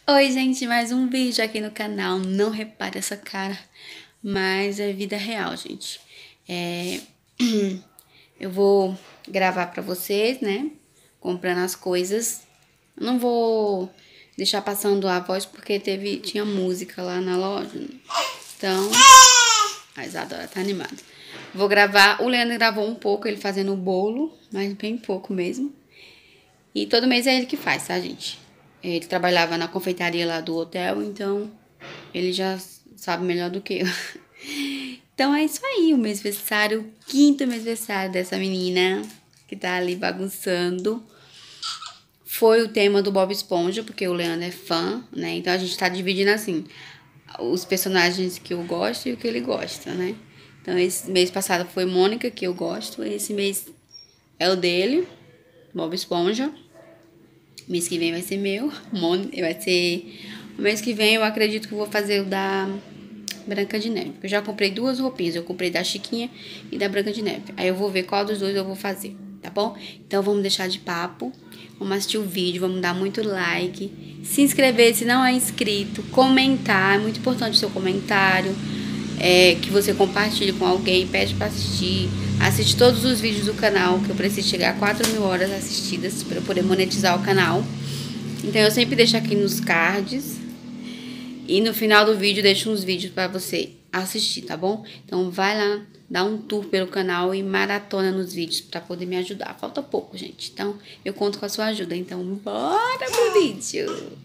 Oi, gente, mais um vídeo aqui no canal. Não repare essa cara, mas é vida real, gente. Eu vou gravar pra vocês, né? Comprando as coisas. Eu não vou deixar passando a voz porque tinha música lá na loja. Então, a Isadora tá animada. Vou gravar. O Leandro gravou um pouco, ele fazendo o bolo, mas bem pouco mesmo. E todo mês é ele que faz, tá, gente? Ele trabalhava na confeitaria lá do hotel, então ele já sabe melhor do que eu. Então é isso aí, o mêsversário, o quinto mêsversário dessa menina que tá ali bagunçando. Foi o tema do Bob Esponja, porque o Leandro é fã, né? Então a gente tá dividindo assim, os personagens que eu gosto e o que ele gosta, né? Então esse mês passado foi Mônica, que eu gosto, esse mês é o dele, Bob Esponja. Mês que vem vai ser meu, vai ser... O mês que vem eu acredito que eu vou fazer o da Branca de Neve. Eu já comprei duas roupinhas, eu comprei da Chiquinha e da Branca de Neve. Aí eu vou ver qual dos dois eu vou fazer, tá bom? Então vamos deixar de papo, vamos assistir o vídeo, vamos dar muito like, se inscrever se não é inscrito, comentar, é muito importante o seu comentário, que você compartilhe com alguém, pede pra assistir. Assiste todos os vídeos do canal, que eu preciso chegar a 4.000 horas assistidas para eu poder monetizar o canal. Então eu sempre deixo aqui nos cards. E no final do vídeo deixo uns vídeos para você assistir, tá bom? Então vai lá, dá um tour pelo canal e maratona nos vídeos para poder me ajudar. Falta pouco, gente. Então eu conto com a sua ajuda. Então bora pro vídeo!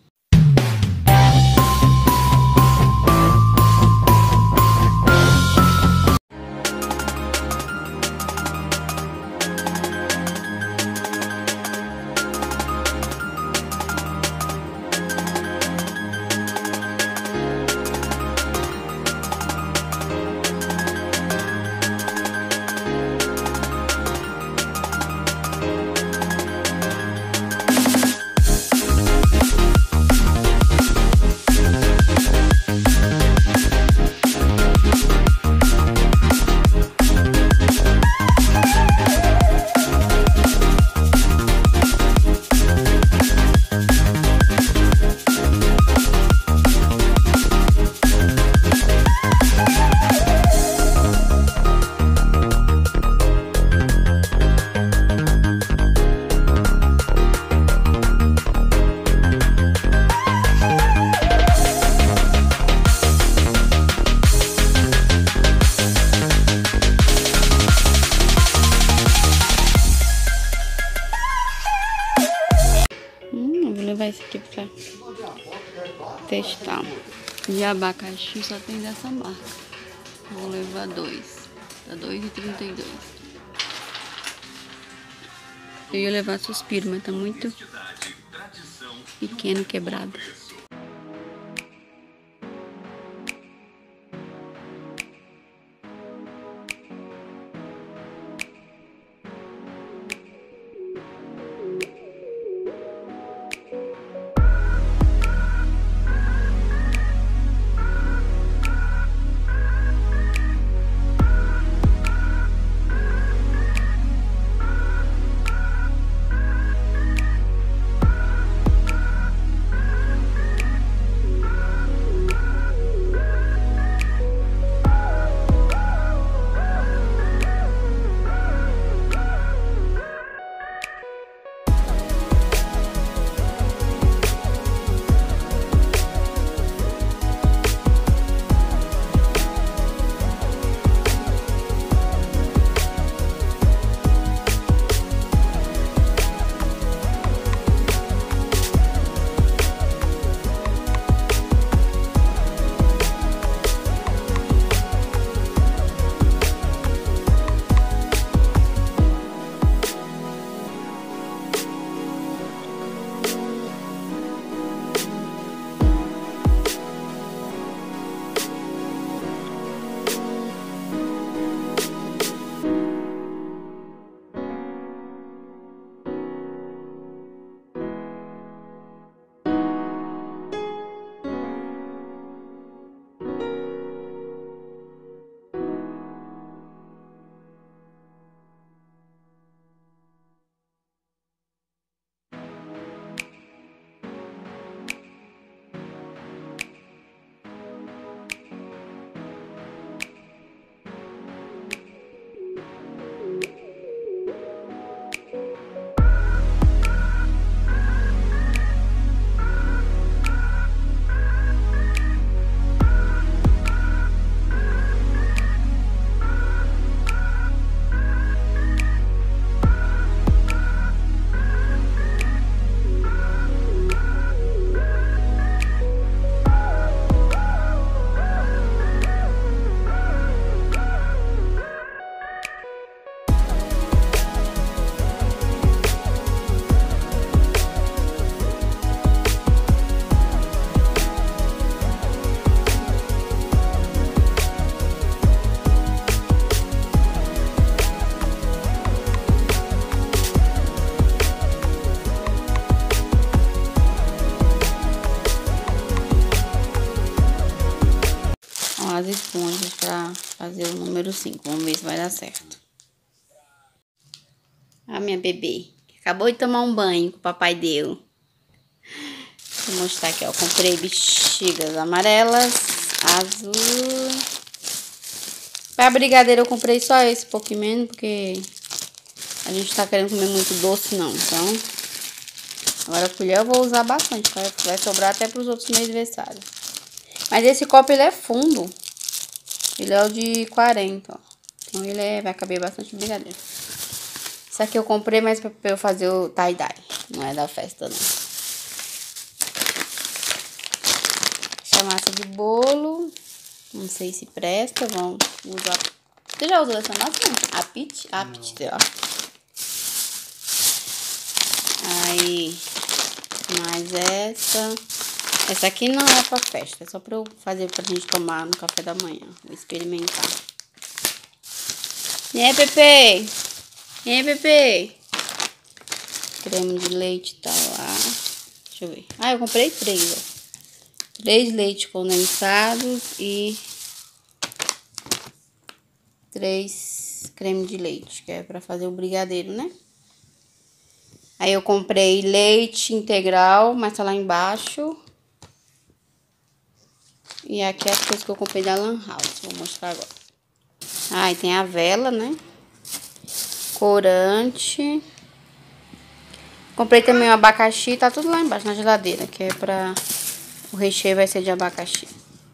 Eu vou levar esse aqui pra testar. De abacaxi só tem dessa marca. Vou levar dois. Tá R$2,32. Eu ia levar suspiro, mas tá muito pequeno, quebrado. as esponjas pra fazer o número 5. Vamos ver se vai dar certo. A minha bebê. Acabou de tomar um banho que o papai deu. Vou mostrar aqui, ó. Comprei bexigas amarelas, azul. Pra brigadeiro eu comprei só esse, um pouquinho menos, porque a gente tá querendo comer muito doce, não. Então, agora a colher eu vou usar bastante. Vai sobrar até pros outros meus aniversários. Mas esse copo, ele é fundo. Ele é o de 40, ó. Então, ele vai caber bastante brigadeiro. Isso aqui eu comprei mais pra eu fazer o tie-dye. Não é da festa, não. Essa massa de bolo. Não sei se presta. Vamos usar. Você já usou essa massa? A Pit, ó. Aí, mais essa. Essa aqui não é pra festa. É só pra eu fazer pra gente tomar no café da manhã. Vou experimentar. E aí, Pepe? E aí, Pepe? Creme de leite tá lá. Deixa eu ver. Ah, eu comprei 3, ó. 3 leites condensados e 3 creme de leite, que é pra fazer o brigadeiro, né? Aí eu comprei leite integral, mas tá lá embaixo. E aqui é as coisas que eu comprei da Lan House. Vou mostrar agora. Ah, e tem a vela, né? Corante. Comprei também o abacaxi. Tá tudo lá embaixo na geladeira, que é pra... O recheio vai ser de abacaxi.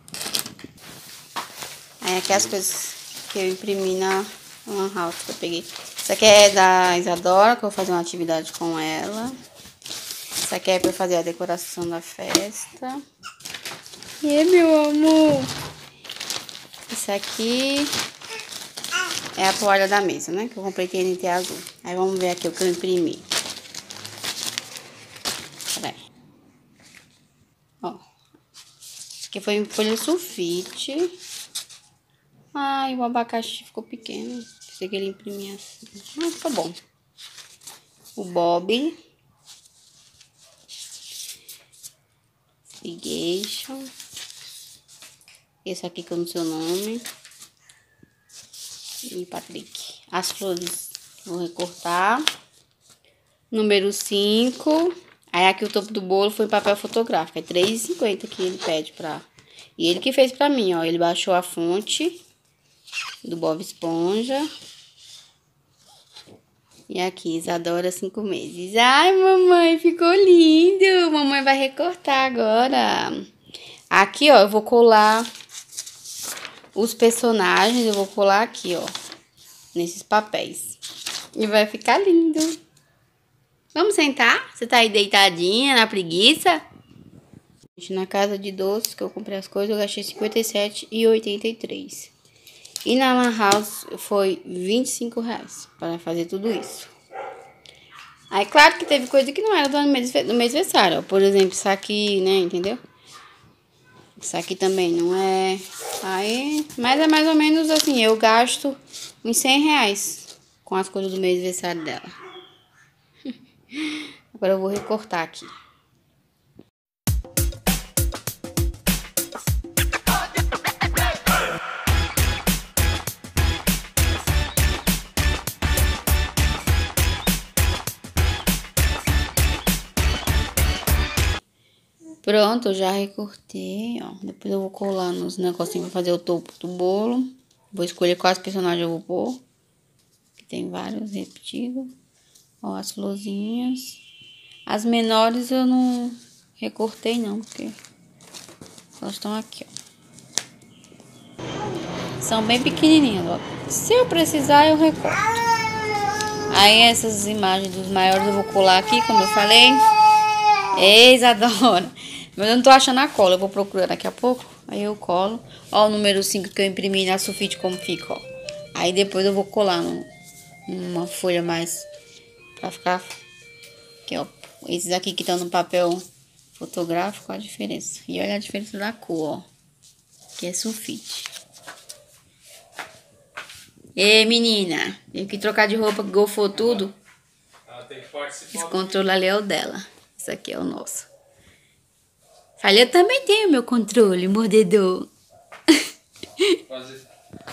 Aí aqui as coisas que eu imprimi na Lan House que eu peguei. Isso aqui é da Isadora, que eu vou fazer uma atividade com ela. Isso aqui é pra eu fazer a decoração da festa. E meu amor. Isso aqui é a toalha da mesa, né? Que eu comprei TNT azul. Aí vamos ver aqui o que eu imprimi. Peraí. Ó. Isso aqui foi em folha sulfite. Ai, o abacaxi ficou pequeno. Pensei que ele imprimia assim. Mas ficou bom. O Bob. Irrigation. Esse aqui que eu não sei o nome. E Patrick. As flores vou recortar. Número 5. Aí aqui o topo do bolo foi papel fotográfico. É R$3,50 que ele pede pra... E ele que fez pra mim, ó. Ele baixou a fonte do Bob Esponja. E aqui, Isadora, 5 meses. Ai, mamãe, ficou lindo. Mamãe vai recortar agora. Aqui, ó, eu vou colar os personagens. Eu vou colar aqui, ó, nesses papéis. E vai ficar lindo. Vamos sentar? Você tá aí deitadinha, na preguiça? Na casa de doces que eu comprei as coisas, eu gastei R$57,83. E na Lan House foi R$25 para fazer tudo isso. Aí, claro que teve coisa que não era do mês aniversário. Ó. Por exemplo, isso aqui, né, entendeu? Isso aqui também não é... Aí, mas é mais ou menos assim, eu gasto uns R$100 com as coisas do mês aniversário dela. Agora eu vou recortar aqui. Pronto, eu já recortei, ó. Depois eu vou colar nos negocinhos pra fazer o topo do bolo. Vou escolher quais personagens eu vou pôr. Que tem vários repetidos. Ó, as florzinhas. As menores eu não recortei não, porque elas estão aqui, ó. São bem pequenininhas, ó. Se eu precisar, eu recorto. Aí essas imagens dos maiores eu vou colar aqui, como eu falei. Ei, Isadora. Mas eu não tô achando a cola, eu vou procurar daqui a pouco. Aí eu colo. Ó o número 5 que eu imprimi na sulfite como fica, ó. Aí depois eu vou colar numa folha mais pra ficar... Aqui, ó. Esses aqui que estão no papel fotográfico, olha a diferença. E olha a diferença da cor, ó. Que é sulfite. Ei, menina. Tenho que trocar de roupa, que golfou tudo. Esse controle ali é o dela. Esse aqui é o nosso. Falei, eu também tenho meu controle, mordedor. Fazer.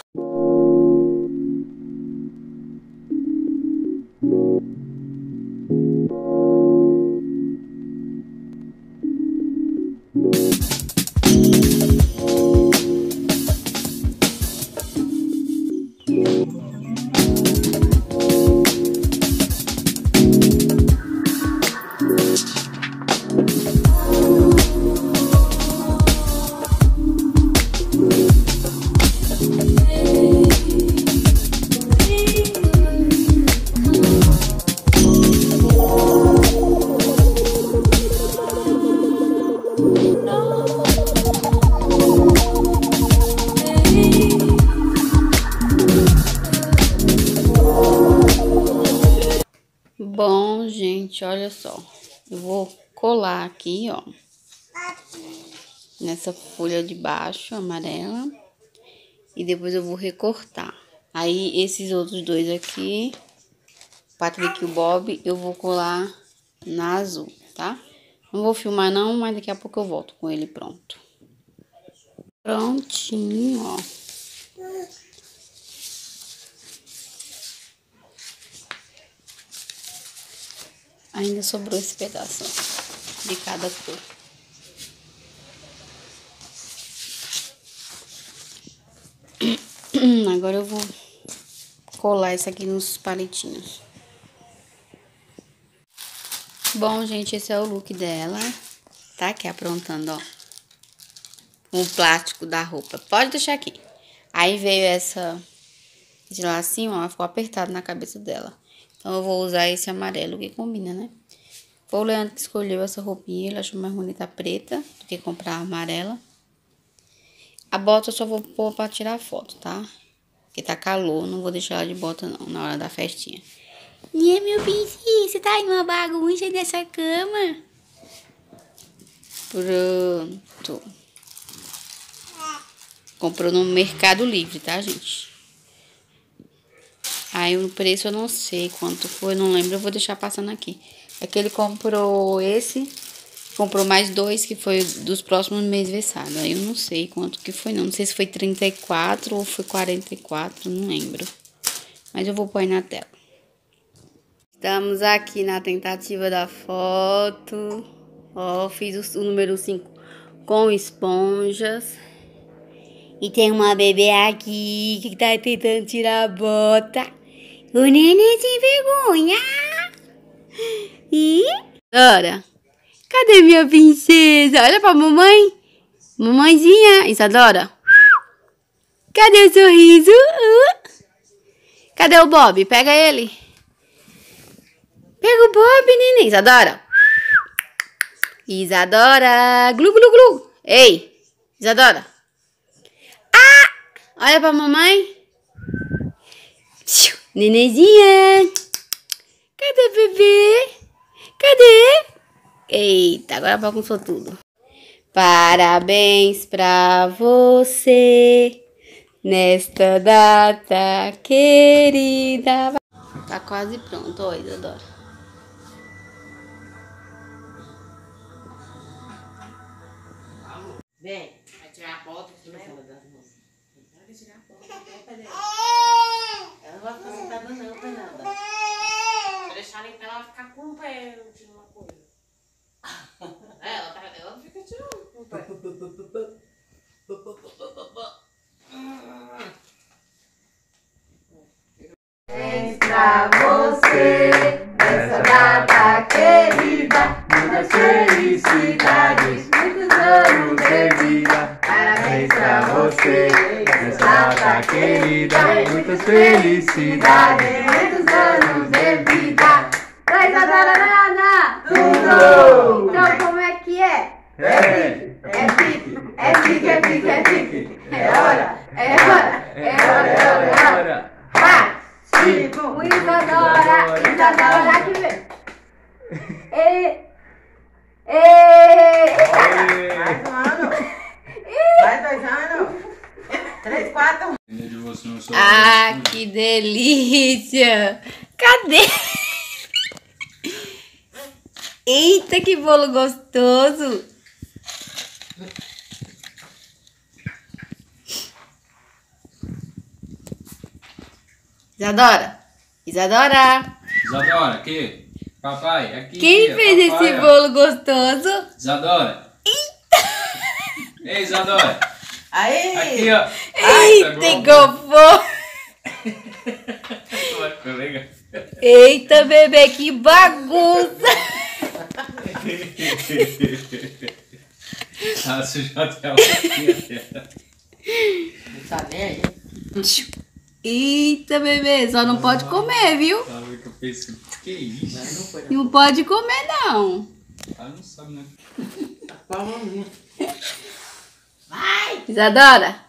Bom, gente, olha só. Eu vou colar aqui, ó, nessa folha de baixo, amarela. E depois eu vou recortar. Aí, esses outros dois aqui, o Patrick e o Bob, eu vou colar na azul, tá? Não vou filmar não, mas daqui a pouco eu volto com ele pronto. Prontinho, ó. Ainda sobrou esse pedaço, ó, de cada cor. Agora eu vou colar isso aqui nos palitinhos. Bom, gente, esse é o look dela. Tá aqui aprontando, ó. O plástico da roupa. Pode deixar aqui. Aí veio esse lacinho, ó, ficou apertado na cabeça dela. Então eu vou usar esse amarelo que combina, né? Foi o Leandro que escolheu essa roupinha. Ele achou mais bonita a preta do que comprar a amarela. A bota eu só vou pôr pra tirar foto, tá? Porque tá calor, não vou deixar ela de bota não, na hora da festinha. E aí, meu bicho, você tá em uma bagunça dessa cama? Pronto. Comprou no Mercado Livre, tá, gente? Aí o preço eu não sei quanto foi, não lembro, eu vou deixar passando aqui. É que ele comprou esse, comprou mais dois, que foi dos próximos meses versados. Aí eu não sei quanto que foi, não. Não sei se foi 34 ou foi 44, não lembro. Mas eu vou pôr aí na tela. Estamos aqui na tentativa da foto. Ó, fiz o número 5 com esponjas. E tem uma bebê aqui que tá tentando tirar a bota. O neném sem vergonha. E... Dora, cadê minha princesa? Olha pra mamãe. Mamãezinha. Isadora. Cadê o sorriso? Cadê o Bob? Pega ele. Pega o Bob, neném. Isadora. Isadora. Glu, glu, glu. Ei, Isadora. Ah! Olha pra mamãe. Nenenzinha. Cadê bebê? Cadê? Eita, agora bagunçou tudo. Parabéns pra você nesta data querida. Tá quase pronto, ó, Isadora. Vem, vai tirar a bota em cima das mãos. Vai tirar a bota, ela não vai ficar sentada não, Fernanda. Vou deixar ela pra ela ficar com o pé, tirando uma coisa. Ela fica tirando com o pé. Pra você, nessa data querida, muitas felicidades, muitos anos de vida. Parabéns pra você, nessa data querida, muitas felicidades, muitos anos de vida. Traz a Dararana! Tudo! Então como é que é? É pique, é pique, é pique, é pique. É hora, é hora, é hora, é hora, é hora. Vai! Tipo, Isadora que vem. Mais um ano. Mais 2 anos. 3, 4. Ah, que delícia! Cadê? Eita, que bolo gostoso! Isadora. Isadora. Isadora, aqui. Papai, aqui. Quem fez papai, esse ó. bolo gostoso? Isadora. Ei, Isadora. Aí! Aqui, ó. Eita, gofou. Ficou legal. Eita, bebê, que bagunça. Ah, sujou até a boquinha. Não tá nem aí. Eita, bebê, só não pode comer, viu? Sabe o que eu pensei? Que isso? Mas não foi, não. Não pode comer, não. Ah, não sabe, né? Palma minha. Isadora.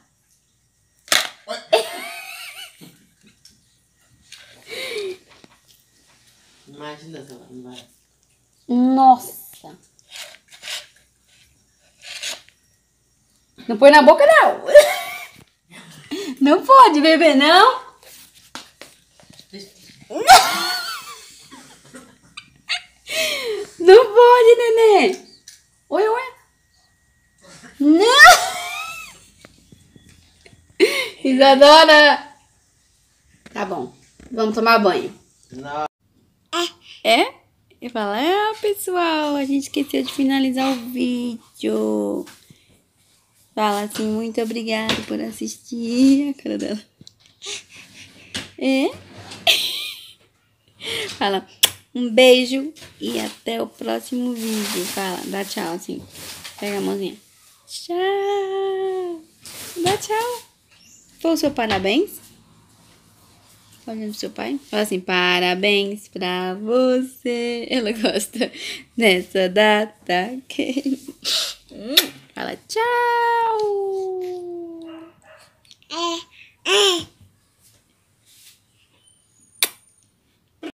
Imagina se ela não vai. Nossa. Não põe na boca, não. Não pode, bebê, não. Não pode, neném. Oi, oi. Não. Isadora. Tá bom. Vamos tomar banho. Não. É? Eu falo, pessoal, a gente esqueceu de finalizar o vídeo. Fala assim, muito obrigada por assistir. A cara dela. É? Fala, um beijo e até o próximo vídeo. Fala, dá tchau assim. Pega a mãozinha. Tchau. Dá tchau. Foi o seu parabéns? Olhando pro seu pai. Fala assim, parabéns pra você. Ela gosta dessa data. Fala tchau.